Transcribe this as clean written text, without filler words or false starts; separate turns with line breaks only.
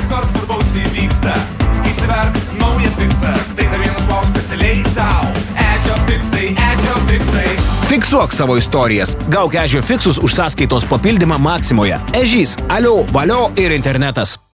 nors svarbaus įvyksta. Įsiverk naują fiksą, tai dar vienas wow specialiai tau. EŽIO fiksai, EŽIO fiksai.
Fiksuok savo istorijas. Gauk EŽIO fiksus už sąskaitos papildymą Maximoje. Ežys, Alio, valio ir internetas.